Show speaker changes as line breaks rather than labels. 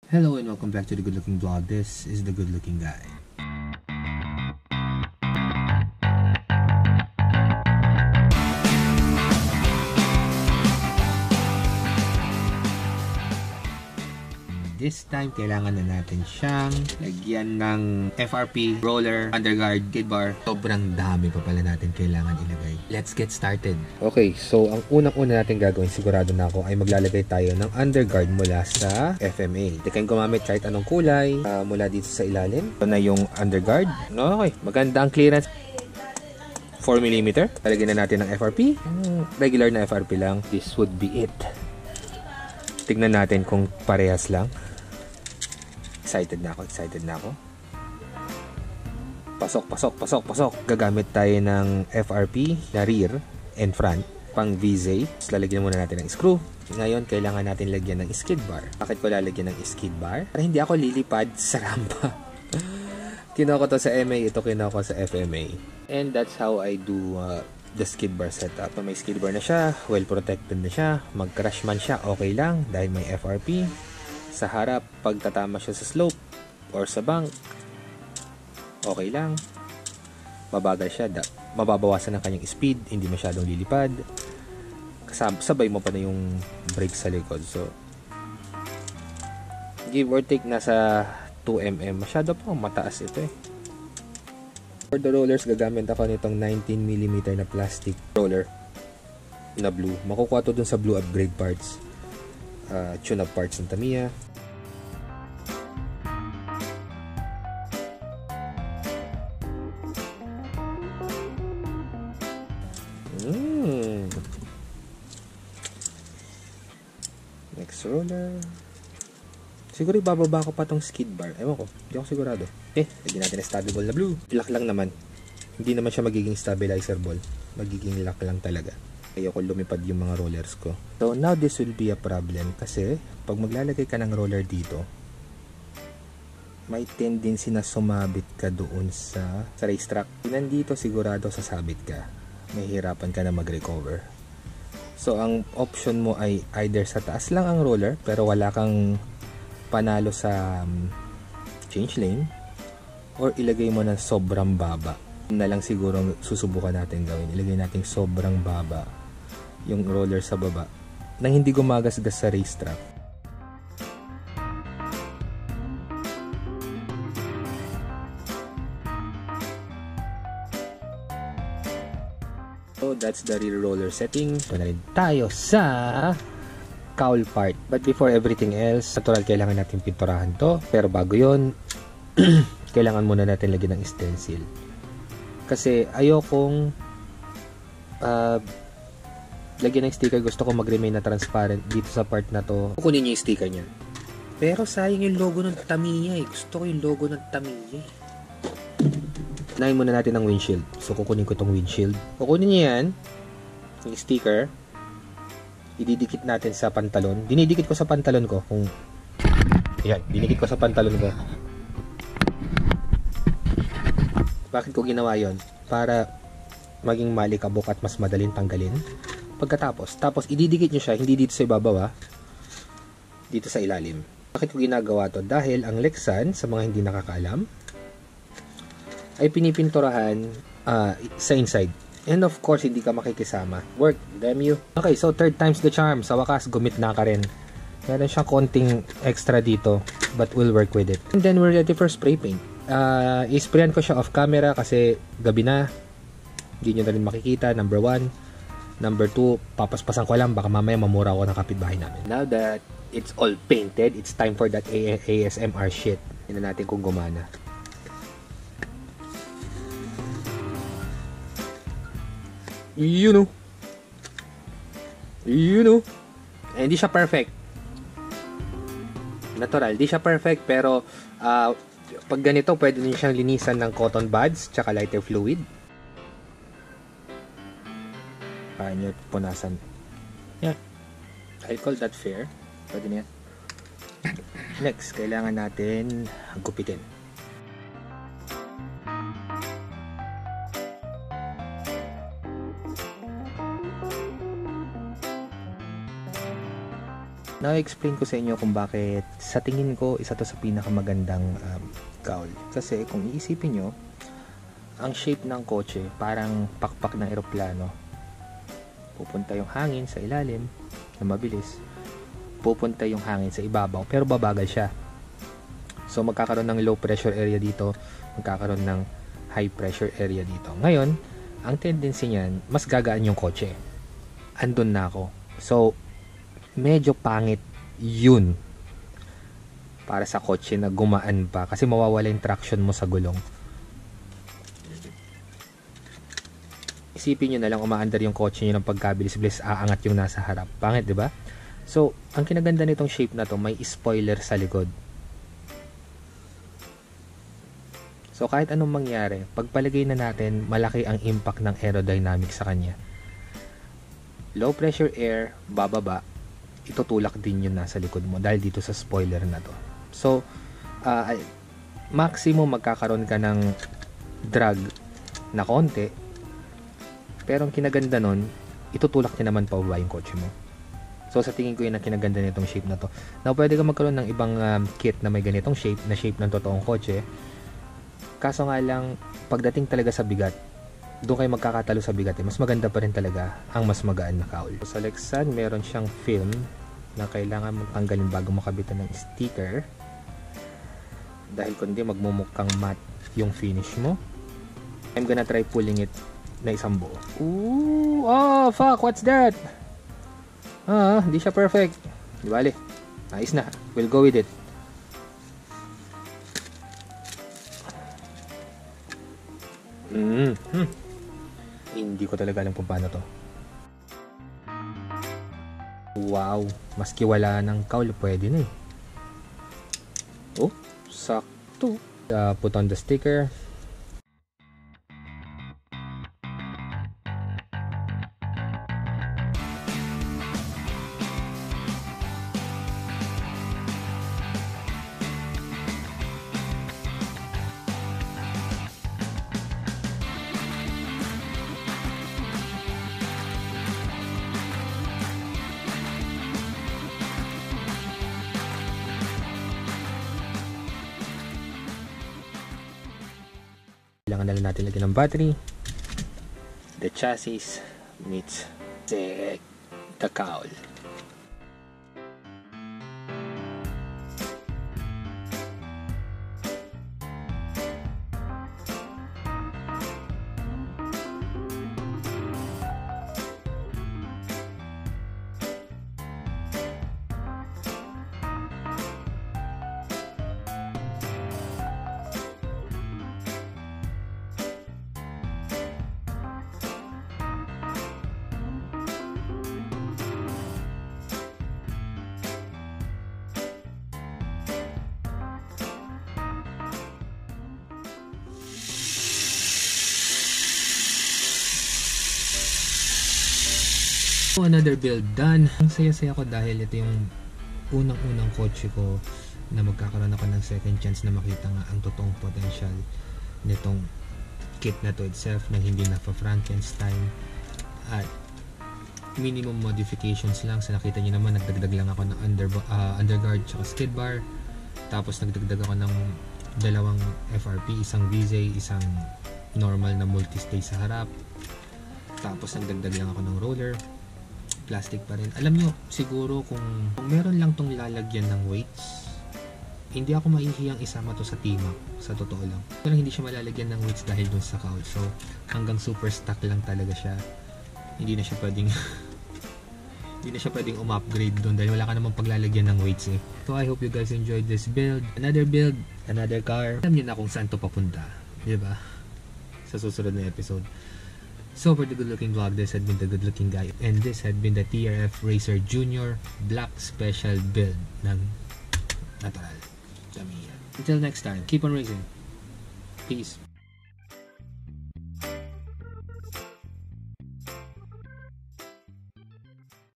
Hello and welcome back to the Good Looking Vlog. This is the Good Looking Guy. This time, kailangan na natin siyang lagyan ng FRP, roller, underguard, skid bar. Sobrang dami pa pala natin kailangan ilagay. Let's get started. Okay, so ang unang-una natin gagawin, sigurado na ako, ay maglalagay tayo ng underguard mula sa FMA. Hindi kayong gumamit kahit anong kulay mula dito sa ilalim. Ito na yung underguard. Okay, maganda ang clearance. 4mm. Talagyan na natin ng FRP. Regular na FRP lang. This would be it. Tignan natin kung parehas lang. Excited na ako. Pasok. Gagamit tayo ng FRP na rear and front pang V-Zay. Lalagyan muna natin ng screw. Ngayon, kailangan natin lagyan ng skid bar. Bakit ko lalagyan ng skid bar? Para hindi ako lilipad sa rampa. Kinuha ko to sa MA, ito kinuha ko sa FMA. And that's how I do the skid bar setup. May skid bar na siya, well protected na siya, mag-crash man siya, okay lang dahil may FRP. Sa harap, pag tatama siya sa slope or sa bank, okay lang. Mabagal siya, mababawasan ng kanyang speed, hindi masyadong lilipad. Sabay mo pa na yung brake sa likod. So, give or take nasa 2mm. Masyado pa mataas ito eh. For the rollers, gagamit ako nitong 19mm na plastic roller na blue. Makukuha to dun sa blue upgrade parts. Tune-up parts ng Tamiya. Next roller. Siguro ibababa ko pa tong skid bar. Ewan ko, hindi ako sigurado. Lagyan natin na stable ball na blue. Lock lang naman. Hindi naman siya magiging stabilizer ball. Magiging lock lang talaga. Ayoko lumipad yung mga rollers ko. So now this will be a problem kasi pag maglalagay ka ng roller dito, may tendency na sumabit ka doon sa racetrack. Nandito sigurado sasabit ka. Mahihirapan ka na mag-recover. So ang option mo ay either sa taas lang ang roller pero wala kang panalo sa change lane, or ilagay mo na sobrang baba. Yun na lang siguro susubukan natin gawin. Ilagay natin sobrang baba yung roller sa baba nang hindi gumagasgas sa racetrack. So that's the rear roller setting. Ito na rin tayo sa cowl part. But before everything else, natural kailangan natin pinturahan to. Pero bago yon, kailangan muna natin lagyan ng stencil. Kasi ayokong lagyan ng sticker. Gusto ko mag-remain na transparent dito sa part na to. Kukunin niyo yung sticker niya. Pero sayang yung logo ng Tamiya eh. Gusto ko yung logo ng Tamiya eh. Unahin muna natin ang windshield. So kukunin ko tong windshield. Kukunin niyo yan, yung sticker. Ididikit natin sa pantalon. Dinidikit ko sa pantalon ko. Yan, dinikit ko sa pantalon ko. Bakit ko ginawa yon? Para maging malikabok at mas madaling tanggalin. Tapos ididikit nyo siya, hindi dito sa ibabaw, dito sa ilalim. Bakit ko ginagawa to? Dahil ang Lexan, sa mga hindi nakakaalam, ay pinipinturahan sa inside. And of course, hindi ka makikisama. Work, damn you. Okay, so third time's the charm. Sa wakas, gumitna ka rin. Meron siyang konting extra dito, but we'll work with it. And then we're ready for spray paint. Isprayan ko siya off camera kasi gabi na. Hindi nyo na rin makikita, number 1. Number 2, papaspasan ko lang, baka mamaya mamura ako ng kapitbahay namin. Now that it's all painted, it's time for that ASMR shit. Tingnan natin kung gumana. You know. Hindi siya perfect. Natural, di siya perfect, pero pag ganito, pwede din siyang linisan ng cotton buds tsaka lighter fluid. Nyo punasan. Yeah. I call that fair. Pwede na yan. Next, kailangan natin gupitin. Na-explain ko sa inyo kung bakit sa tingin ko isa to sa pinakamagandang cowl. Kasi kung iisipin nyo, ang shape ng kotse parang pakpak ng eroplano. Pupunta yung hangin sa ilalim na mabilis. Pupunta yung hangin sa ibabaw pero babagal siya. So magkakaroon ng low pressure area dito, magkakaroon ng high pressure area dito. Ngayon, ang tendency niyan, mas gagaan yung kotse. Andun na ako. So, medyo pangit yun para sa kotse na gumaan pa kasi mawawala yung traction mo sa gulong. Isipin nyo na lang umaandar yung kotse nyo ng pagkabilis-bilis, aangat yung nasa harap. Pangit, di ba? So, ang kinaganda nitong shape na to, may spoiler sa likod. So, kahit anong mangyari, pagpalagay na natin, malaki ang impact ng aerodynamic sa kanya. Low pressure air, bababa, itutulak din yun nasa likod mo dahil dito sa spoiler na to. So, maximum magkakaroon ka ng drag na konti, pero ang kinaganda nun, itutulak niya naman pababa yung kotse mo. So, sa tingin ko yun ang kinaganda nitong shape na to. Now, pwede ka magkaroon ng ibang kit na may ganitong shape, na shape ng totoong kotse. Kaso nga lang, pagdating talaga sa bigat, doon kayo magkakatalo sa bigat. Mas maganda pa rin talaga ang mas magaan na cowl. So, sa Lexan, meron siyang film na kailangan mong tanggalin bago makabitan ng sticker. Dahil kundi magmumukhang matte yung finish mo. I'm gonna try pulling it na isang buo. Ooh! Oh, fuck! What's that? Hindi siya perfect. Di bale. Ayos na. We'll go with it. Hindi ko talaga alam kung paano to. Wow! Maski wala ng cowl, pwede na eh. Oh, sakto. Put on the sticker. Kailangan na lang natin lagyan ng battery. The chassis meets the cowl. Another build done. Ang saya-saya ko dahil ito yung unang-unang kotse ko na magkakaroon ako ng second chance na makita nga ang totoong potential nitong kit na to itself na hindi na pa-Frankenstein at minimum modifications lang. So nakita nyo naman, nagdagdag lang ako ng underguard tsaka skid bar, tapos nagdagdag ako ng dalawang FRP, isang VZ, isang normal na multi-stay sa harap, tapos nagdagdag lang ako ng roller. Plastic pa rin. Alam nyo, siguro kung meron lang tong lalagyan ng weights, hindi ako mahihiyang isama to sa T-Mac, sa totoo lang. Pero hindi siya malalagyan ng weights dahil dun sa cowl. So, hanggang super stock lang talaga siya. Hindi na siya pwedeng hindi na siya pwedeng upgrade dun dahil wala ka namang paglalagyan ng weights eh. So, I hope you guys enjoyed this build. Another build, another car. Alam nyo na kung saan to papunta. Diba? Sa susunod na episode. So for the good looking vlog, this had been the good looking guy, and this had been the TRF Racer Junior Black Special build ng Natural Tamiya. Until next time, keep on racing. Peace.